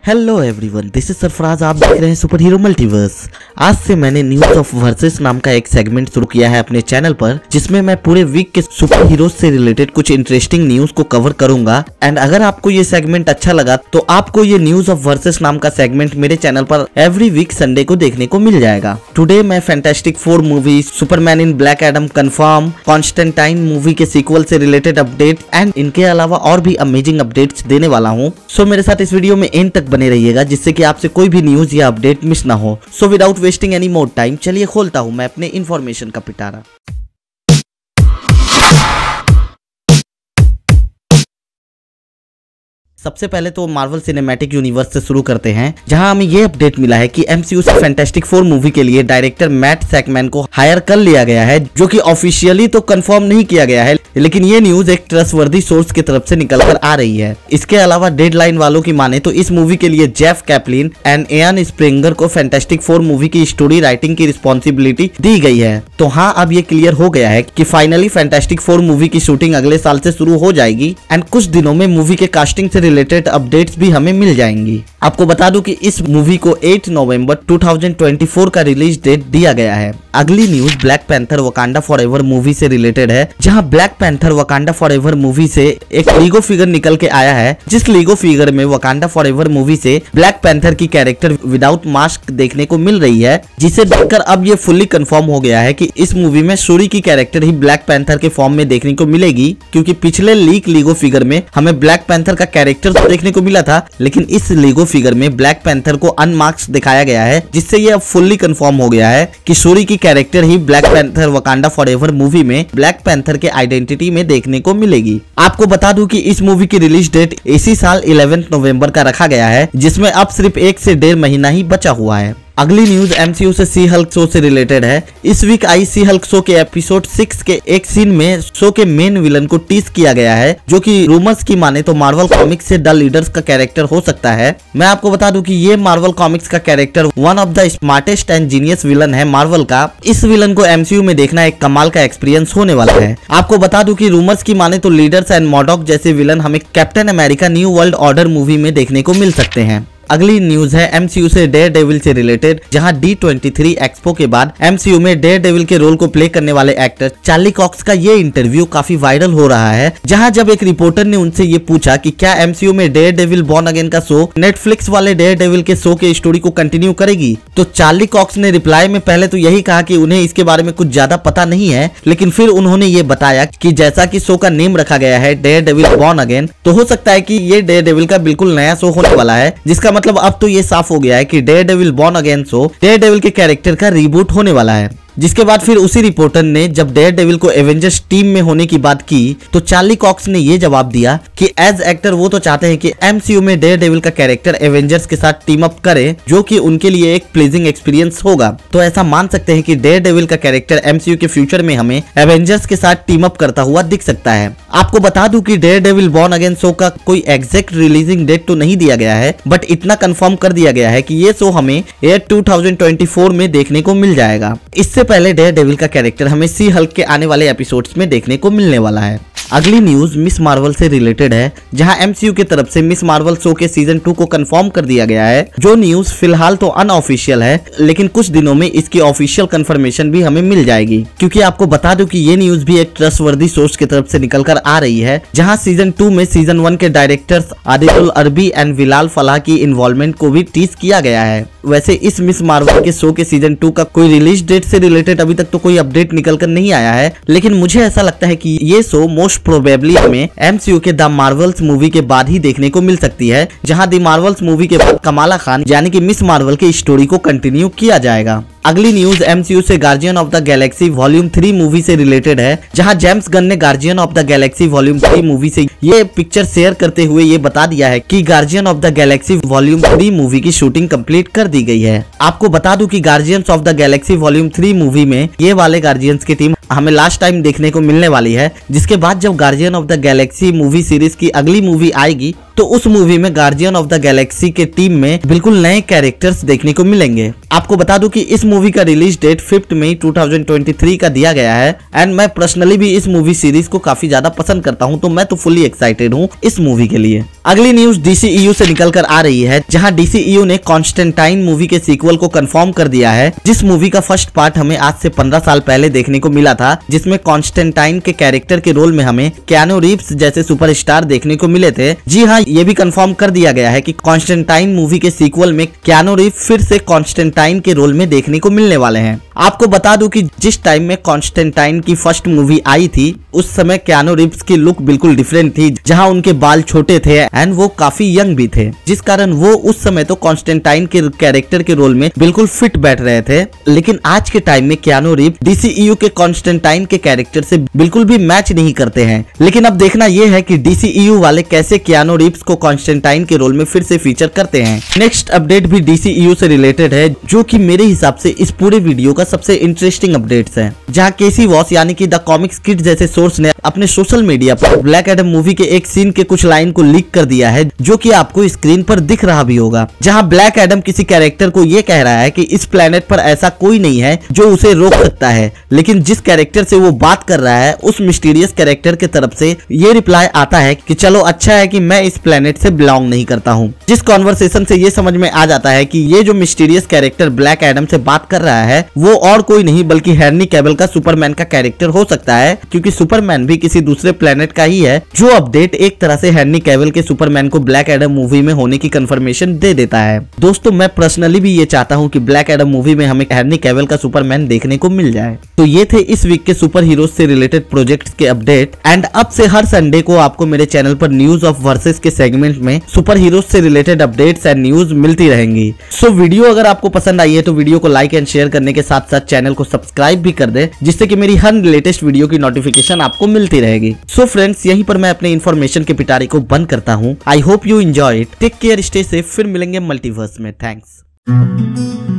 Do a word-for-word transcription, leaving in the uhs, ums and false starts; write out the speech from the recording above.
Hello everyone, this is Sarfaraz. आप देख रहे हैं सुपर हीरो मल्टीवर्स। आज से मैंने न्यूज ऑफ वर्सेस नाम का एक सेगमेंट शुरू किया है अपने चैनल पर, जिसमें मैं पूरे वीक के सुपर हीरोज से रिलेटेड कुछ इंटरेस्टिंग न्यूज को कवर करूंगा। एंड अगर आपको ये सेगमेंट अच्छा लगा तो आपको ये न्यूज ऑफ वर्सेस नाम का सेगमेंट मेरे चैनल पर एवरी वीक संडे को देखने को मिल जाएगा। टुडे मैं fantastic four movie, Superman in Black Adam confirm, Constantine movie के सीक्वल से रिलेटेड अपडेट एंड इनके अलावा और भी अमेजिंग अपडेट्स देने वाला हूँ। सो मेरे साथ इस वीडियो में एंड तक बने रहिएगा, जिससे कि आपसे कोई भी न्यूज या अपडेट मिस ना हो। So without wasting any more time, चलिए खोलता हूं मैं अपने इंफॉर्मेशन का पिटारा। सबसे पहले तो मार्वल सिनेमैटिक यूनिवर्स से शुरू करते हैं, जहां हमें ये अपडेट मिला है कि एमसीयू से फैंटास्टिक फोर मूवी के लिए डायरेक्टर मैट सैकमैन को हायर कर लिया गया है, जो कि ऑफिशियली तो कंफर्म नहीं किया गया है, लेकिन ये न्यूज एक ट्रस्टवर्दी सोर्स की तरफ से निकल कर आ रही है। इसके अलावा डेडलाइन वालों की माने तो इस मूवी के लिए Jeff Caplan and Ian Springer को फैंटास्टिक फोर मूवी की स्टोरी राइटिंग की रिस्पॉन्सिबिलिटी दी गई है। तो हाँ, अब ये क्लियर हो गया है कि फाइनली फैंटास्टिक फोर मूवी की शूटिंग अगले साल से शुरू हो जाएगी एंड कुछ दिनों में मूवी के कास्टिंग से रिलेटेड अपडेट्स भी हमें मिल जाएंगी। आपको बता दूं कि इस मूवी को आठ नवंबर दो हज़ार चौबीस का रिलीज डेट दिया गया है। अगली news Black Panther Wakanda Forever movie से रिलेटेड है, जहां Black Panther Wakanda Forever movie से एक लीगो फिगर निकल के आया है, जिस लीगो फिगर में वकांडा फॉरएवर मूवी से ब्लैक पैंथर की कैरेक्टर विदाउट मास्क देखने को मिल रही है, जिसे देखकर अब ये फुल्ली कंफर्म हो गया है कि इस मूवी में शूरी की कैरेक्टर ही ब्लैक पैंथर के फॉर्म में देखने को मिलेगी। क्योंकि पिछले लीक लीगो फिगर में हमें ब्लैक पैंथर का कैरेक्टर तो देखने को मिला था, लेकिन इस लीगो फिगर में ब्लैक पैंथर को अनमार्क्स दिखाया गया है, जिससे ये अब फुल्ली कंफर्म हो गया है कि शूरी की कैरेक्टर ही Black Panther Wakanda Forever movie में ब्लैक पैंथर के आइडेंटिटी में देखने को मिलेगी। आपको बता दूं कि इस मूवी की रिलीज डेट इसी साल ग्यारह नवंबर का रखा गया है, जिसमें अब सिर्फ एक से डेढ़ महीना ही बचा हुआ है। अगली न्यूज एमसीयू से सी हल्क शो से रिलेटेड है। इस वीक आई सी हल्क शो के एपिसोड सिक्स के एक सीन में शो के मेन विलन को टीज किया गया है, जो कि रूमर्स की माने तो मार्वल कॉमिक्स से द लीडर्स का कैरेक्टर हो सकता है। मैं आपको बता दूं कि ये मार्वल कॉमिक्स का character one of the smartest and genius villain है मार्वल का। इस विलन को एमसीयू में देखना एक कमाल का एक्सपीरियंस होने वाला है। आपको बता दूं कि रूमर्स की माने तो लीडर्स एंड मॉडॉक जैसे विलन हमें Captain America New World Order movie में देखने को मिल सकते हैं। अगली न्यूज है एमसीयू से डेयर डेविल से रिलेटेड, जहां डी ट्वेंटी थ्री एक्सपो के बाद एमसीयू में डेयर डेविल के रोल को प्ले करने वाले एक्टर चार्ली कॉक्स का ये इंटरव्यू काफी वायरल हो रहा है। जहां जब एक रिपोर्टर ने उनसे ये पूछा कि क्या एमसीयू में डेयर डेविल बॉर्न अगेन का शो नेटफ्लिक्स वाले डेयर डेविल के शो के स्टोरी को कंटिन्यू करेगी, तो चार्ली कॉक्स ने रिप्लाई में पहले तो यही कहा कि उन्हें इसके बारे में कुछ ज्यादा पता नहीं है, लेकिन फिर उन्होंने ये बताया कि जैसा कि शो का नेम रखा गया है डेयर डेविल बॉर्न अगेन, तो हो सकता है कि ये डेयर डेविल का बिल्कुल नया शो होने वाला है, जिसका मतलब अब तो ये साफ हो गया है कि Daredevil born again show Daredevil के कैरेक्टर का रीबूट होने वाला है। जिसके बाद फिर उसी रिपोर्टर ने जब डेयर डेविल को एवेंजर्स टीम में होने की बात की, तो चार्ली कॉक्स ने ये जवाब दिया कि एज एक्टर वो तो चाहते हैं कि एमसीयू में डेयर डेविल का कैरेक्टर एवेंजर्स के साथ टीम अप करे, जो कि उनके लिए एक प्लीजिंग एक्सपीरियंस होगा। तो ऐसा मान सकते हैं कि डेयर डेविल का कैरेक्टर एमसीयू के फ्यूचर में हमें एवेंजर्स के साथ टीम अप करता हुआ दिख सकता है। आपको बता दूं कि Daredevil born again show का कोई एग्जैक्ट रिलीजिंग डेट तो नहीं दिया गया है, बट इतना कंफर्म कर दिया गया है कि ये शो हमें ईयर दो हज़ार चौबीस में देखने को मिल जाएगा। इससे पहले डेयर डेविल का कैरेक्टर हमें सी हल्क के आने वाले एपिसोड्स में देखने को मिलने वाला है। अगली न्यूज मिस मार्वल से रिलेटेड है, जहां एमसीयू की तरफ से मिस मार्वल शो के सीजन टू को कंफर्म कर दिया गया है। जो न्यूज फिलहाल तो अनऑफिशियल है, लेकिन कुछ दिनों में इसकी ऑफिशियल कंफर्मेशन भी हमें मिल जाएगी। क्योंकि आपको बता दूं कि ये न्यूज भी एक ट्रस्टवर्दी सोर्स की तरफ से निकल कर आ रही है, जहां सीजन टू में सीजन वन के directors Adil Arbi and Bilal फलाह की इन्वॉल्वमेंट को भी टीज किया गया है। वैसे इस मिस मार्वल के शो के सीजन टू का कोई रिलीज डेट से रिलेटेड अभी तक तो कोई अपडेट निकल कर नहीं आया है, लेकिन मुझे ऐसा लगता है कि ये शो मोस्ट प्रोबेबली हमें एमसीयू के द मार्वल्स मूवी के बाद ही देखने को मिल सकती है, जहां द मार्वल्स मूवी के बाद कमाला खान यानी कि मिस मार्वल की स्टोरी को कंटिन्यू किया जाएगा। अगली न्यूज एमसीयू से guardian of the galaxy volume three movie से रिलेटेड है, जहां जेम्स गन ने guardian of the galaxy volume three movie से ये पिक्चर शेयर करते हुए ये बता दिया है कि guardian of the galaxy volume three movie की शूटिंग कंप्लीट कर दी गई है। आपको बता दूं कि guardians of the galaxy volume three movie में ये वाले गार्जियंस की टीम हमें लास्ट टाइम देखने को मिलने वाली है, जिसके बाद जब guardian of the galaxy movie series की अगली मूवी आएगी तो उस मूवी में गार्जियन ऑफ द गैलेक्सी के टीम में बिल्कुल नए कैरेक्टर्स देखने को मिलेंगे। आपको बता दूं कि इस मूवी का release date fifth May two thousand twenty three का दिया गया है एंड मैं पर्सनली भी इस मूवी सीरीज को काफी ज्यादा पसंद करता हूं, तो मैं तो फुली एक्साइटेड हूं इस मूवी के लिए। अगली न्यूज डीसीईयू से निकल कर आ रही है, जहां डीसीईयू ने कॉन्स्टेंटाइन मूवी के सीक्वल को कंफर्म कर दिया है, जिस मूवी का फर्स्ट पार्ट हमें आज से पंद्रह साल पहले देखने को मिला था, जिसमें कॉन्स्टेंटाइन के कैरेक्टर के रोल में हमें कियानू रीव्स जैसे सुपरस्टार देखने को मिले थे। जी हाँ, ये भी कंफर्म कर दिया गया है कि कॉन्स्टेंटाइन मूवी के सीक्वल में कियानू रीव्स फिर से कॉन्स्टेंटाइन के रोल में देखने को मिलने वाले हैं। आपको बता दूं कि जिस टाइम में कॉन्स्टेंटाइन की फर्स्ट मूवी आई थी उस समय कियानू रीव्स की लुक बिल्कुल डिफरेंट थी, जहां उनके बाल छोटे थे एंड वो काफी यंग भी थे, जिस कारण वो उस समय तो कॉन्स्टेंटाइन के कैरेक्टर के रोल में बिल्कुल फिट बैठ रहे थे। लेकिन आज के टाइम में कियानू रीव्स डीसीईयू के कॉन्स्टेंटाइन के कैरेक्टर से बिल्कुल भी मैच नहीं करते हैं। लेकिन अब देखना यह है कि डीसीईयू वाले कैसे कियानू रीव्स को कॉन्स्टेंटाइन के रोल में फिर से फीचर करते हैं। नेक्स्ट अपडेट भी डीसीईयू से रिलेटेड है, जो कि मेरे हिसाब से इस पूरे वीडियो का सबसे इंटरेस्टिंग अपडेट्स है, जहां केसी वॉस यानी कि द कॉमिक्स किड जैसे सोर्स ने अपने सोशल मीडिया पर ब्लैक एडम मूवी के एक सीन के कुछ लाइन को लीक कर दिया है, जो कि आपको स्क्रीन पर दिख रहा भी होगा, जहां ब्लैक एडम किसी कैरेक्टर को ये कह रहा है कि इस प्लेनेट पर ऐसा कोई नहीं है जो उसे रोक सकता है, लेकिन जिस कैरेक्टर से वो बात कर रहा है उस मिस्टीरियस कैरेक्टर की तरफ से ये रिप्लाई आता है कि चलो अच्छा है कि मैं इस प्लेनेट से बिलोंग नहीं करता हूँ। जिस कॉन्वर्सेशन से ये समझ में आ जाता है कि ये जो मिस्टीरियस कैरेक्टर ब्लैक एडम से बात कर रहा है वो और कोई नहीं बल्कि हेनरी कैविल का सुपरमैन का कैरेक्टर हो सकता है, क्योंकि सुपरमैन भी किसी दूसरे प्लेनेट का ही है। जो अपडेट एक तरह से हेनरी कैविल के सुपरमैन को ब्लैक एडम मूवी में होने की कंफर्मेशन दे देता है। दोस्तों, मैं पर्सनली भी ये चाहता हूँ कि ब्लैक एडम मूवी में हमें हेनरी कैविल का सुपरमैन देखने को मिल जाए। तो ये थे इस वीक के सुपर हीरोज से रिलेटेड प्रोजेक्ट्स के अपडेट एंड अब से हर संडे को आपको मेरे चैनल पर न्यूज ऑफ वर्सेस के सेगमेंट में सुपर हीरोज से रिलेटेड अपडेट्स एंड न्यूज मिलती रहेंगी। सो वीडियो अगर आपको पसंद आई है तो वीडियो को लाइक एंड शेयर करने के साथ साथ चैनल को सब्सक्राइब भी कर दे, जिससे कि मेरी हर लेटेस्ट वीडियो की नोटिफिकेशन आपको मिलती रहेगी। सो फ्रेंड्स, यहीं पर मैं अपने इन्फॉर्मेशन के पिटारे को बंद करता हूँ। I hope you enjoy it. Take care, stay safe. फिर मिलेंगे मल्टीवर्स में। थैंक्स।